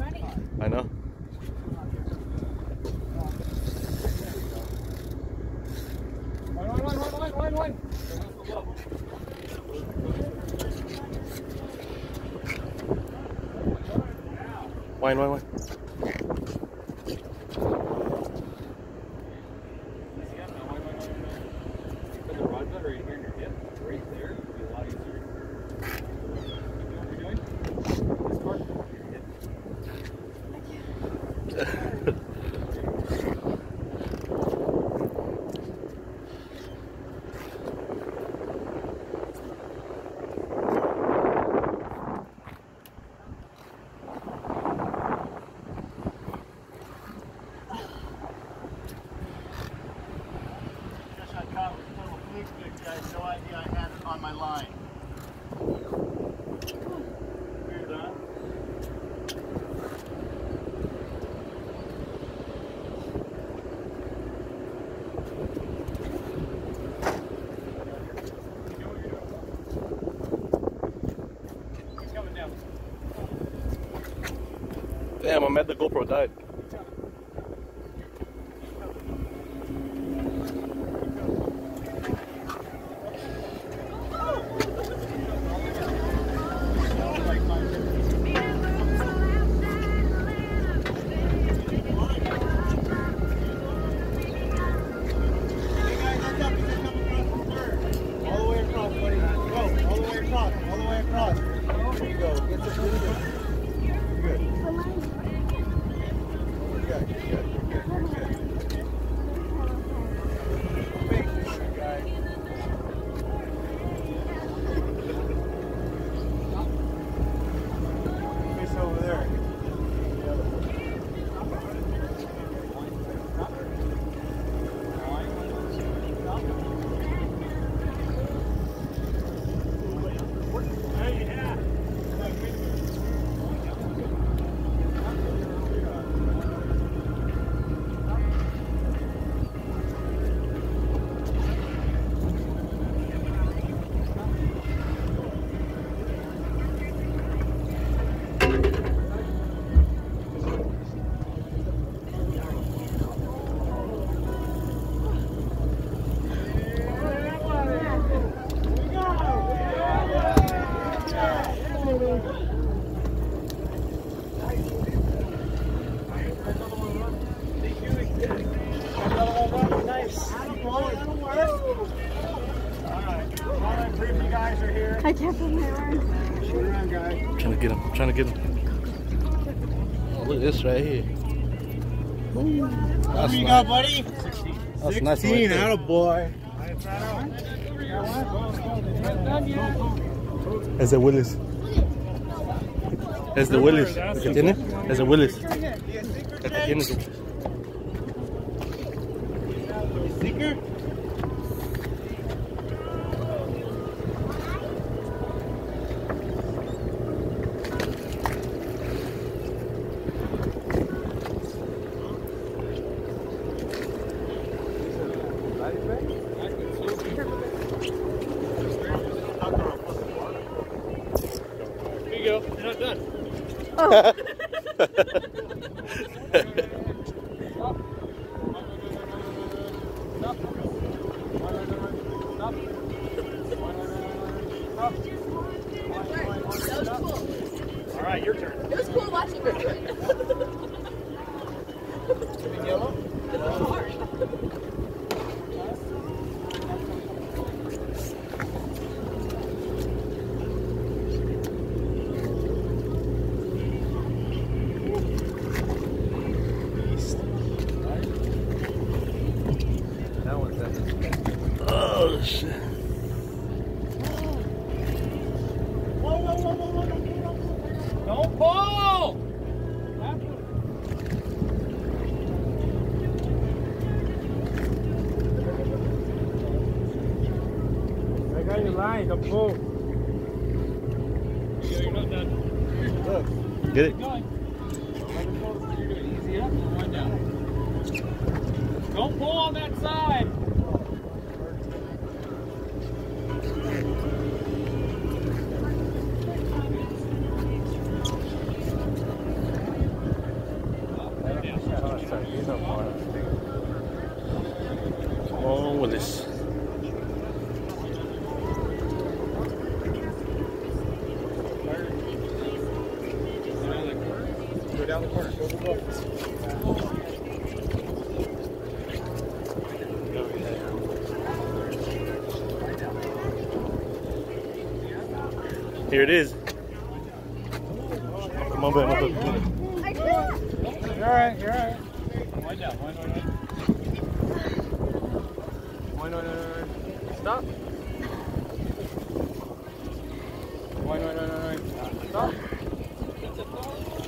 I know. Wine. No idea I had it on my line. We're done. Coming down. Damn, I'm at the GoPro died. I can't put my arms. Trying to get him. Oh, look at this right here. Ooh, What do you got, buddy? That's 16, nice right there. attaboy. Es de Willis. Es de Willis. ¿El que tiene? Es de Willis. El que tiene. Seeker? You're not done. Oh. All right, your turn. It was cool watching her do it. Yellow? It was hard. Oh shit. Don't pull! I got your line, don't pull. You're not done. Look. Get it? Going. You're doing easy up and one down. Don't pull on that side. Come on, Willis. Go down the corner. Go, go, go. Here it is. Come on, baby. I can't. You're alright, you're alright. Wind down, wind. Wind. Stop. Wind. Stop.